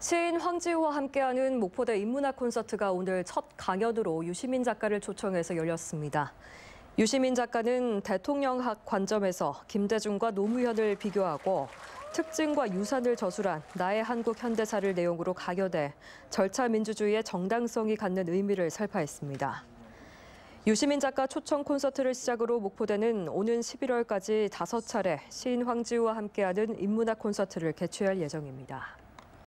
시인 황지우와 함께하는 목포대 인문학 콘서트가 오늘 첫 강연으로 유시민 작가를 초청해서 열렸습니다. 유시민 작가는 대통령학 관점에서 김대중과 노무현을 비교하고 특징과 유산을 저술한 나의 한국 현대사를 내용으로 가여대 절차 민주주의의 정당성이 갖는 의미를 설파했습니다. 유시민 작가 초청 콘서트를 시작으로 목포대는 오는 11월까지 5차례 시인 황지우와 함께하는 인문학 콘서트를 개최할 예정입니다.